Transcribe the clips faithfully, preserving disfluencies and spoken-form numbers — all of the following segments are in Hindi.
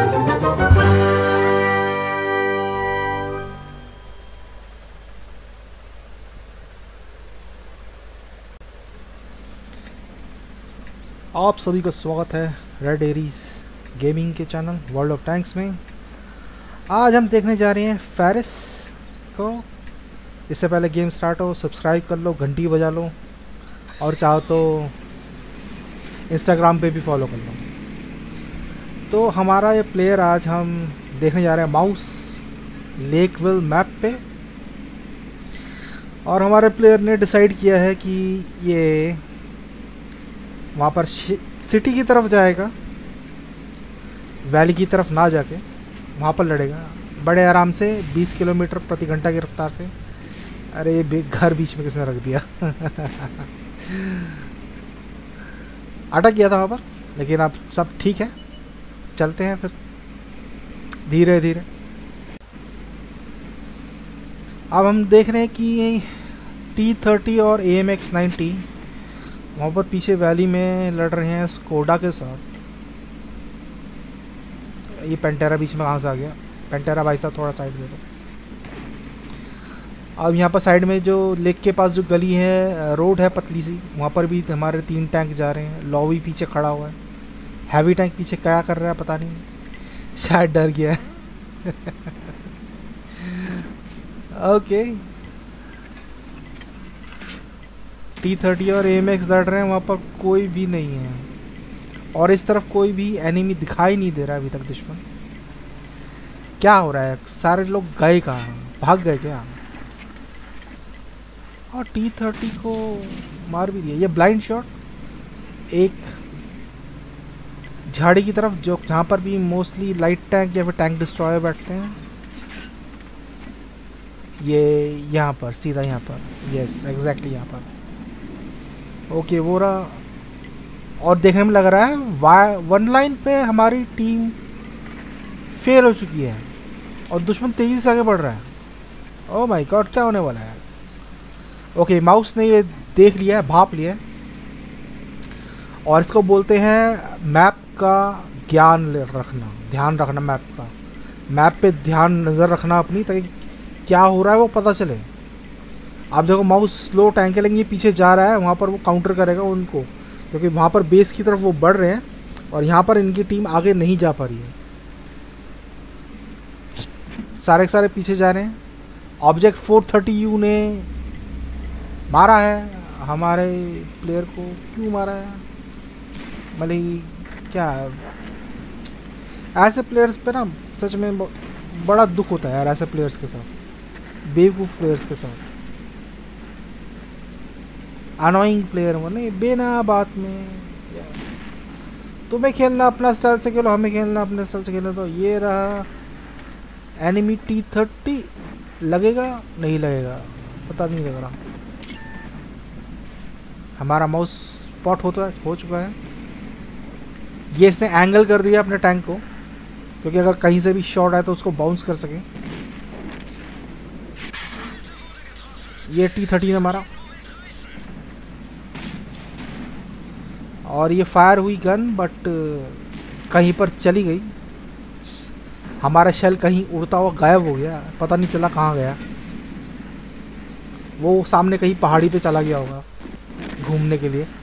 आप सभी का स्वागत है रेड एरीज गेमिंग के चैनल वर्ल्ड ऑफ टैंक्स में। आज हम देखने जा रहे हैं फेरिस को। इससे पहले गेम स्टार्ट हो सब्सक्राइब कर लो, घंटी बजा लो और चाहो तो इंस्टाग्राम पे भी फॉलो कर लो। तो हमारा ये प्लेयर आज हम देखने जा रहे हैं माउस लेकविल मैप पे, और हमारे प्लेयर ने डिसाइड किया है कि ये वहाँ पर सिटी की तरफ जाएगा, वैली की तरफ ना जाके वहाँ पर लड़ेगा बड़े आराम से बीस किलोमीटर प्रति घंटा की रफ्तार से। अरे ये घर बीच में किसने रख दिया अटक गया था वहाँ पर, लेकिन अब सब ठीक है। चलते हैं फिर धीरे धीरे। अब हम देख रहे हैं कि टी थर्टी और ए एम एक्स नाइन्टी वहाँ पर पीछे वैली में लड़ रहे हैं स्कोडा के साथ। ये पेंटेरा बीच में कहाँ से आ गया? पेंटेरा भाई साहब थोड़ा साइड दे दो। अब यहाँ पर साइड में जो लेक के पास जो गली है, रोड है पतली सी, वहाँ पर भी हमारे तीन टैंक जा रहे हैं। लॉबी पीछे खड़ा हुआ है, हैवी टैंक पीछे क्या कर रहा है पता नहीं, शायद डर गया है ओके, टी थर्टी और ए एम एक्स लड़ रहे हैं, वहाँ पर कोई भी नहीं है और इस तरफ कोई भी एनिमी दिखाई नहीं दे रहा है अभी तक। दुश्मन क्या हो रहा है? सारे लोग गए कहाँ? भाग गए क्या? और टी थर्टी को मार भी दिया। ये ब्लाइंड शॉट एक झाड़ी की तरफ, जो जहाँ पर भी मोस्टली लाइट टैंक या फिर टैंक डिस्ट्रॉयर बैठते हैं, ये यहाँ पर सीधा यहाँ पर, यस एग्जैक्टली यहाँ पर। ओके वो रहा। और देखने में लग रहा है वाई वन लाइन पे हमारी टीम फेल हो चुकी है और दुश्मन तेजी से आगे बढ़ रहा है। ओह माय गॉड, क्या होने वाला है? ओके माउस ने ये देख लिया है, भाप लिया है, और इसको बोलते हैं मैप का ज्ञान रखना, ध्यान रखना मैप का। मैप पे ध्यान नज़र रखना अपनी, ताकि क्या हो रहा है वो पता चले। आप देखो माउस स्लो टैंक लेकिन ये पीछे जा रहा है, वहाँ पर वो काउंटर करेगा उनको, क्योंकि वहाँ पर बेस की तरफ वो बढ़ रहे हैं और यहाँ पर इनकी टीम आगे नहीं जा पा रही है। सारे सारे पीछे जा रहे हैं। ऑब्जेक्ट फोर थर्टी यू ने मारा है हमारे प्लेयर को। क्यों मारा है? भले ही क्या, ऐसे प्लेयर्स पे ना सच में बड़ा दुख होता है यार, ऐसे प्लेयर्स के साथ, बेवकूफ़ प्लेयर्स के साथ, अनोइंग प्लेयर बने बिना बात में। तुम्हें खेलना अपना स्टाइल से खेलो, हमें खेलना अपने स्टाइल से खेलो। तो ये रहा एनिमी टी थर्टी, लगेगा नहीं लगेगा पता नहीं लग रहा। हमारा माउस स्पॉट होता है, हो चुका है। ये इसने एंगल कर दिया अपने टैंक को, क्योंकि अगर कहीं से भी शॉट आए तो उसको बाउंस कर सके। ये टी थर्टी ने मारा और ये फायर हुई गन, बट कहीं पर चली गई। हमारा शेल कहीं उड़ता हुआ गायब हो गया, पता नहीं चला कहाँ गया। वो सामने कहीं पहाड़ी पे चला गया होगा घूमने के लिए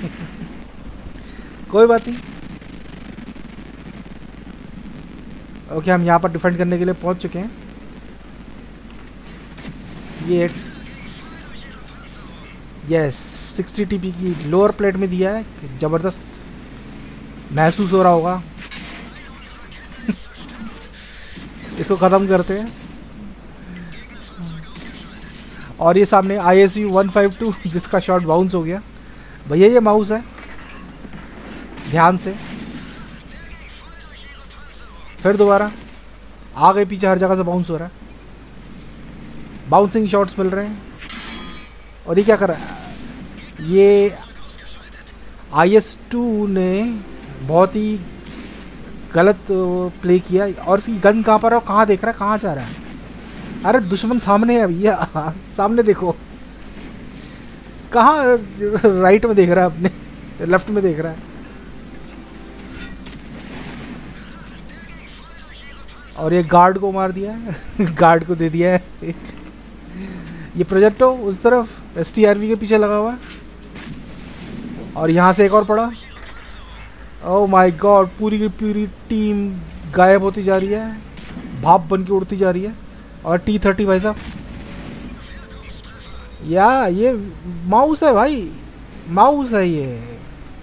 कोई बात नहीं। ओके हम यहाँ पर डिफेंड करने के लिए पहुँच चुके हैं। ये यस सिक्सटी टीपी की लोअर प्लेट में दिया है, ज़बरदस्त महसूस हो रहा होगा इसको ख़त्म करते हैं। और ये सामने I S U one five two जिसका शॉट बाउंस हो गया। भैया ये माउस है, ध्यान से। फिर दोबारा आगे पीछे हर जगह से बाउंस हो रहा है, बाउंसिंग शॉट्स मिल रहे हैं। और ये क्या कर रहा है? ये आई एस टू ने बहुत ही गलत प्ले किया। और इसकी गन कहाँ पर है, कहाँ देख रहा है, कहाँ जा रहा है? अरे दुश्मन सामने है भैया सामने देखो, कहाँ राइट में देख रहा है, अपने लेफ्ट में देख रहा है। और ये गार्ड को मार दिया है गार्ड को दे दिया है एक। ये प्रोजेक्टो उस तरफ एस टी आर वी के पीछे लगा हुआ है और यहाँ से एक और पड़ा। ओह माय गॉड, पूरी की पूरी टीम गायब होती जा रही है, भाप बन के उड़ती जा रही है। और टी थर्टी भाई साहब, या ये माउस है भाई, माउस है ये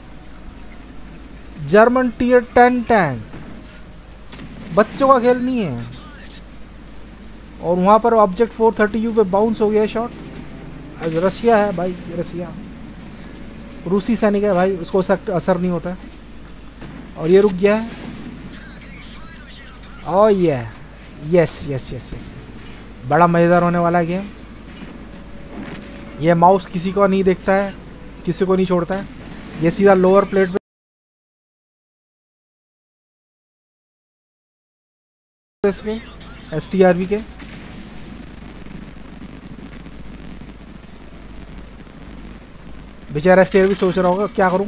जर्मन टीयर टेन टैंक, बच्चों का खेल नहीं है। और वहाँ पर ऑब्जेक्ट फोर थर्टी यू पे बाउंस हो गया शॉट। रशिया है भाई, रशिया रूसी सैनिक है भाई, उसको असर नहीं होता है। और ये रुक गया है। ओह ये यस यस यस यस, बड़ा मज़ेदार होने वाला है गेम। ये माउस किसी को नहीं देखता है, किसी को नहीं छोड़ता है। ये सीधा लोअर प्लेट पे इसके एस टी आर वी के। बेचारा एस टी आर वी सोच रहा होगा क्या करूं,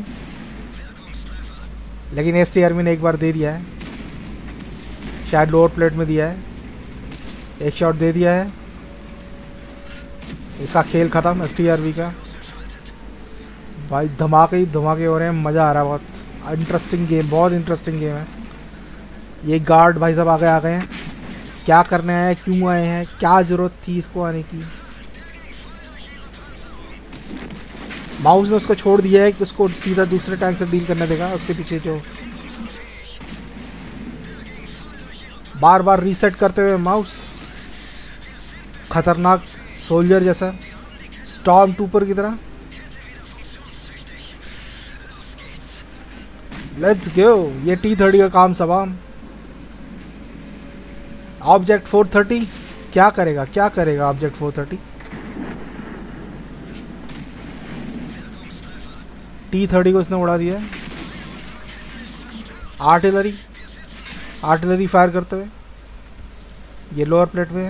लेकिन एस टी आर वी ने एक बार दे दिया है, शायद लोअर प्लेट में दिया है, एक शॉट दे दिया है। इसका खेल खत्म एस टी आर वी का। भाई धमाके ही धमाके हो रहे हैं, मज़ा आ रहा है, बहुत इंटरेस्टिंग गेम, बहुत इंटरेस्टिंग गेम है। ये गार्ड भाई साहब आगे आ गए हैं, क्या करने आए हैं, क्यों आए हैं, क्या ज़रूरत थी इसको आने की। माउस ने उसको छोड़ दिया है कि उसको सीधा दूसरे टैंक से डील करने देगा। उसके पीछे जो बार बार रीसेट करते हुए माउस, खतरनाक सोल्जर जैसा, स्टॉर्म ट्रूपर की तरह। लेट्स गो, ये टी थर्टी का काम सवाम। ऑब्जेक्ट फोर थर्टी क्या करेगा, क्या करेगा object four thirty. T thirty को इसने उड़ा दिया है। आर्टिलरी आर्टिलरी फायर करते हुए, ये लोअर प्लेट में है।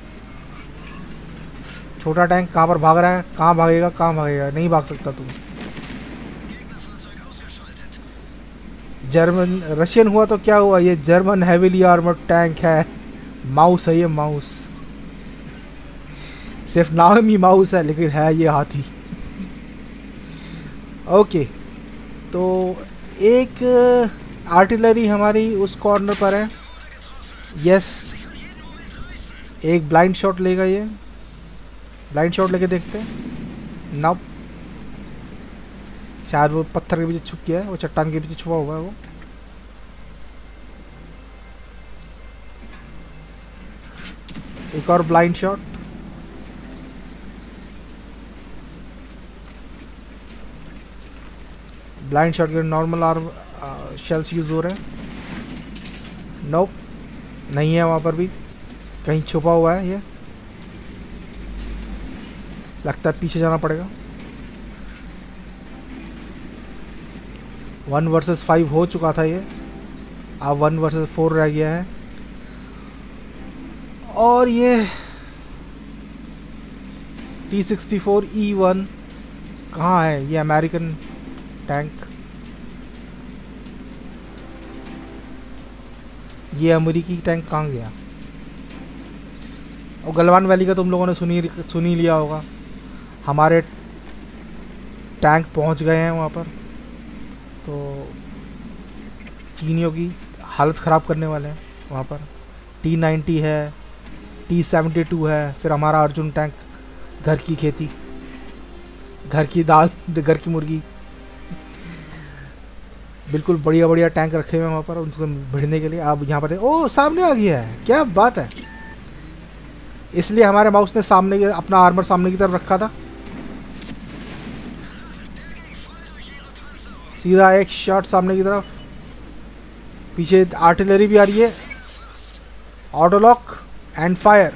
छोटा टैंक कहाँ पर भाग रहा है, कहाँ भागेगा, कहाँ भागेगा, नहीं भाग सकता तू। जर्मन रशियन हुआ तो क्या हुआ, ये जर्मन हैवीली आर्मर्ड टैंक है। माउस है ये, माउस सिर्फ नाम ही माउस है, लेकिन है ये हाथी। ओके, तो एक आर्टिलरी हमारी उस कॉर्नर पर है। यस, एक ब्लाइंड शॉट लेगा ये, ब्लाइंड शॉट लेके देखते हैं। नाउ शायद वो पत्थर के पीछे छुप गया है, वो चट्टान के पीछे छुपा हुआ है वो। एक और ब्लाइंड शॉट। ब्लाइंड शॉट के नॉर्मल आर्म शेल्स यूज हो रहे हैं। नोप, नहीं है वहां पर भी, कहीं छुपा हुआ है ये, लगता है पीछे जाना पड़ेगा। वन वर्सेस फाइव हो चुका था ये, अब वन वर्सेस फोर रह गया है। और ये T sixty four E one कहाँ है, ये अमेरिकन टैंक, ये अमेरिकी टैंक कहाँ गया। और गलवान वैली का तुम लोगों ने सुनी सुनी लिया होगा, हमारे टैंक पहुंच गए हैं वहाँ पर, तो चीनियों की हालत ख़राब करने वाले हैं वहाँ पर। टी नाइन्टी है, टी सेवेंटी टू है, फिर हमारा अर्जुन टैंक, घर की खेती, घर की दाल, घर की मुर्गी, बिल्कुल बढ़िया बढ़िया टैंक रखे हुए हैं वहाँ पर उनको भिड़ने के लिए। आप यहाँ पर ओ सामने आ गया है, क्या बात है। इसलिए हमारे माउस ने सामने के अपना आर्मर सामने की तरफ रखा था। सीधा एक शॉट सामने की तरफ, पीछे आर्टिलरी भी आ रही है। Auto lock and fire.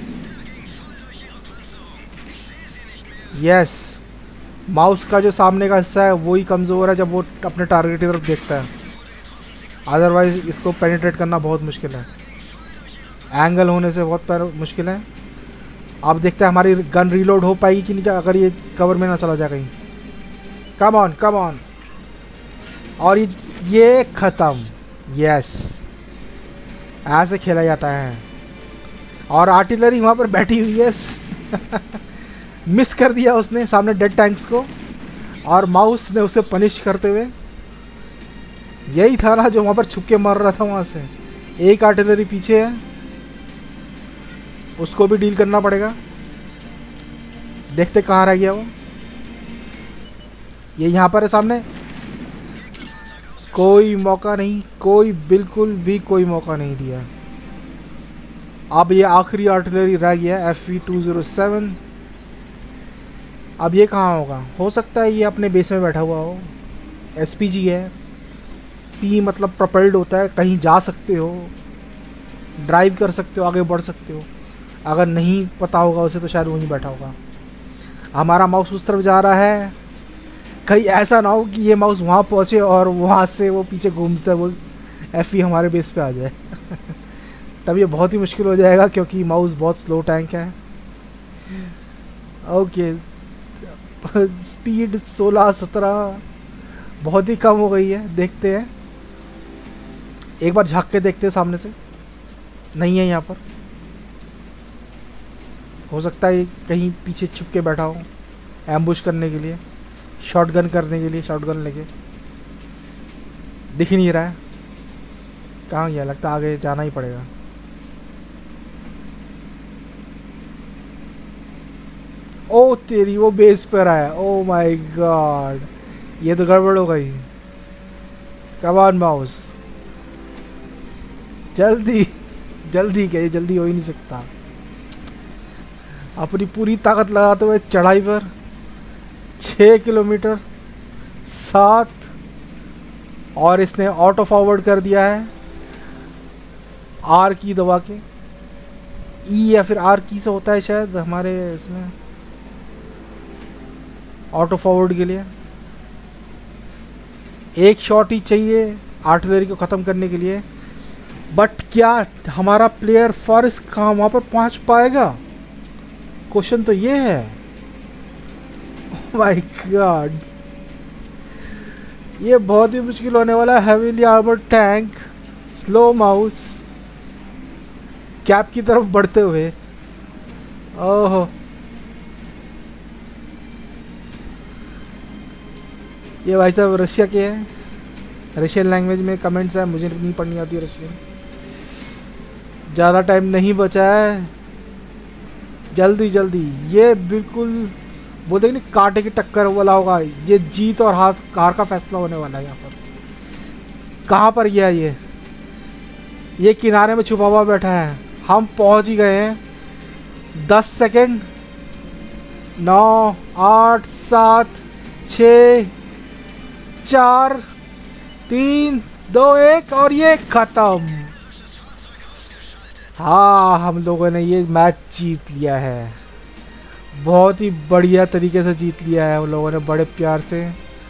Yes, mouse का जो सामने का हिस्सा है वही कमज़ोर है जब वो अपने टारगेट की तरफ देखता है, अदरवाइज इसको पेनिट्रेट करना बहुत मुश्किल है, एंगल होने से बहुत मुश्किल है। अब देखते हैं हमारी गन रीलोड हो पाएगी कि नहीं, अगर ये कवर में ना चला जाए कहीं। कम ऑन कम ऑन, और ये ये ख़त्म। यस, ऐसे खेला जाता है। और आर्टिलरी वहाँ पर बैठी हुई है मिस कर दिया उसने सामने डेड टैंक्स को, और माउस ने उसे पनिश करते हुए, यही था ना जो वहाँ पर छुप के मर रहा था वहाँ से। एक आर्टिलरी पीछे है, उसको भी डील करना पड़ेगा। देखते कहाँ रह गया वो। ये यहाँ पर है सामने। कोई मौका नहीं, कोई बिल्कुल भी कोई मौका नहीं दिया। अब ये आखिरी आर्टिलरी रह गया F V two zero seven. अब ये कहाँ होगा? हो सकता है ये अपने बेस में बैठा हुआ हो। एस पी जी है, पी मतलब प्रोपेल्ड होता है, कहीं जा सकते हो, ड्राइव कर सकते हो, आगे बढ़ सकते हो। अगर नहीं पता होगा उसे तो शायद वहीं बैठा होगा। हमारा माउस उस तरफ जा रहा है, कहीं ऐसा ना हो कि ये माउस वहाँ पहुँचे और वहाँ से वो पीछे घूमते वो एफ ई हमारे बेस पे आ जाए तब ये बहुत ही मुश्किल हो जाएगा, क्योंकि माउस बहुत स्लो टैंक है। ओके, स्पीड सोलह सत्रह बहुत ही कम हो गई है। देखते हैं, एक बार झांक के देखते हैं सामने से। नहीं है यहाँ पर, हो सकता है कहीं पीछे छुप के बैठा हो एम्बुश करने के लिए, शॉटगन करने के लिए, शॉटगन लेके। दिख ही नहीं रहा है कहाँ गया, लगता है आगे जाना ही पड़ेगा। ओ तेरी, वो बेस पर आया। ओ माय गॉड, ये तो गड़बड़ हो गई। कम ऑन माउस, जल्दी जल्दी, क्या ये जल्दी हो ही नहीं सकता। अपनी पूरी ताकत लगाते हुए चढ़ाई पर छः किलोमीटर सात, और इसने ऑटो फॉरवर्ड कर दिया है आर की दबा के। ई या फिर आर की से होता है शायद हमारे इसमें ऑटो फॉरवर्ड के लिए। एक शॉट ही चाहिए आर्टिलरी को ख़त्म करने के लिए। बट क्या हमारा प्लेयर फॉरेस्ट कहाँ वहाँ पर पहुँच पाएगा? क्वेश्चन तो ये है। माय गॉड, ये बहुत ही मुश्किल होने वाला है। Heavily armoured tank, slow mouse, cap की तरफ बढ़ते हुए। ओहो, ये भाई साहब रशिया के हैं, रशियन लैंग्वेज में कमेंट्स है, मुझे नहीं पढ़नी आती रशियन। ज़्यादा टाइम नहीं बचा है, जल्दी जल्दी। ये बिल्कुल बोलते नहीं कांटे की टक्कर वाला होगा। ये जीत और हाथ हार का फैसला होने वाला है यहाँ पर। कहाँ पर गया ये ये किनारे में छुपा हुआ बैठा है। हम पहुँच ही गए हैं। दस सेकंड, नौ, आठ, सात, छ, चार, तीन, दो, एक, और ये खत्म। हाँ, हम लोगों ने ये मैच जीत लिया है। बहुत ही बढ़िया तरीके से जीत लिया है हम लोगों ने, बड़े प्यार से।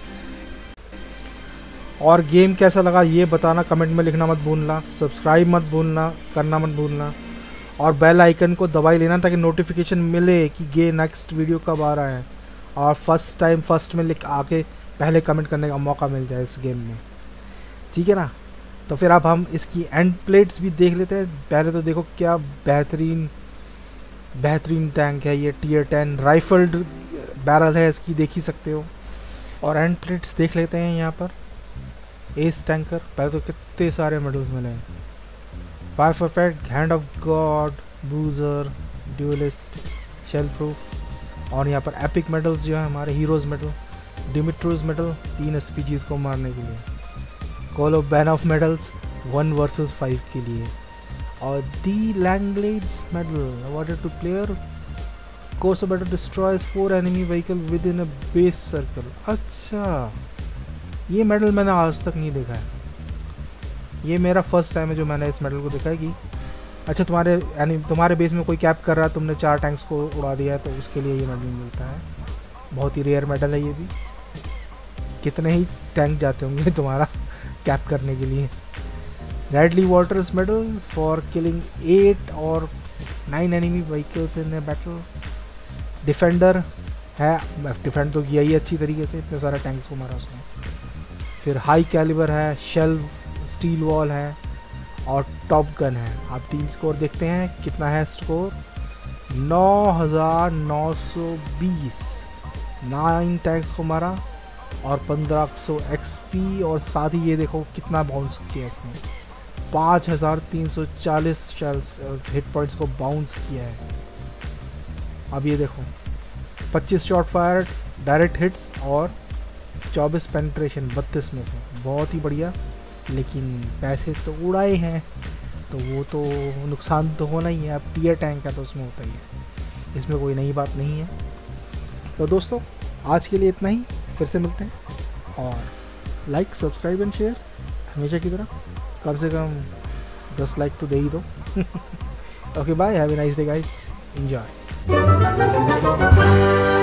और गेम कैसा लगा ये बताना, कमेंट में लिखना मत भूलना। सब्सक्राइब मत भूलना करना मत भूलना, और बेल आइकन को दबाई लेना ताकि नोटिफिकेशन मिले कि ये नेक्स्ट वीडियो कब आ रहा है। और फर्स्ट टाइम फर्स्ट में लिख आके पहले कमेंट करने का मौका मिल जाए इस गेम में, ठीक है ना। तो फिर अब हम इसकी एंड प्लेट्स भी देख लेते हैं। पहले तो देखो क्या बेहतरीन बेहतरीन टैंक है ये। टीयर टेन राइफल्ड बैरल है इसकी, देख ही सकते हो। और एंड प्लेट्स देख लेते हैं यहाँ पर। एस टैंकर, पहले तो कितने सारे मेडल्स मिले हैं। Fire perfect, hand of god, bruiser, duelist, shell proof. और यहाँ पर एपिक मेडल्स जो है हमारे, हीरोज मेडल, डिमिट्रोज मेडल, तीन एस पी जीज को मारने के लिए। Kolobanov's medals one versus five के लिए। और the Langlade's medal awarded to player course of battle destroys four enemy vehicle within a base circle. अच्छा, ये मेडल मैंने आज तक नहीं देखा है। ये मेरा फर्स्ट टाइम है जो मैंने इस मेडल को देखा है कि अच्छा तुम्हारे यानी तुम्हारे बेस में कोई कैप कर रहा है, तुमने चार टैंक्स को उड़ा दिया है तो उसके लिए ये मेडल मिलता है। बहुत ही रेयर मेडल है ये भी। कितने ही टैंक जाते होंगे तुम्हारा कैप करने के लिए। Radley Walters medal for killing eight or nine enemy vehicles in a battle. Defender है, डिफेंड तो किया ही अच्छी तरीके से, इतने सारे टैंक्स को मारा उसने। फिर हाई कैलिबर है, शेल स्टील वॉल है, और टॉप गन है। आप टीम स्कोर देखते हैं कितना है स्कोर, नौ हज़ार नौ सौ बीस, नाइन टैग्स को मारा और पंद्रह सौ एक्सपी, और साथ ही ये देखो कितना बाउंस किया इसने, पाँच हज़ार तीन सौ चालीस हिट पॉइंट्स को बाउंस किया है। अब ये देखो पच्चीस शॉट फायर डायरेक्ट हिट्स और चौबीस पेनिट्रेशन बत्तीस में से, बहुत ही बढ़िया। लेकिन पैसे तो उड़ाए हैं तो वो तो नुकसान तो होना ही है, अब टीयर टैंक है तो उसमें होता ही है, इसमें कोई नई बात नहीं है। तो दोस्तों आज के लिए इतना ही, फिर से मिलते हैं, और लाइक सब्सक्राइब एंड शेयर हमेशा की तरह, कम से कम दस लाइक तो दे ही दो। Okay bye, have a nice day guys, enjoy.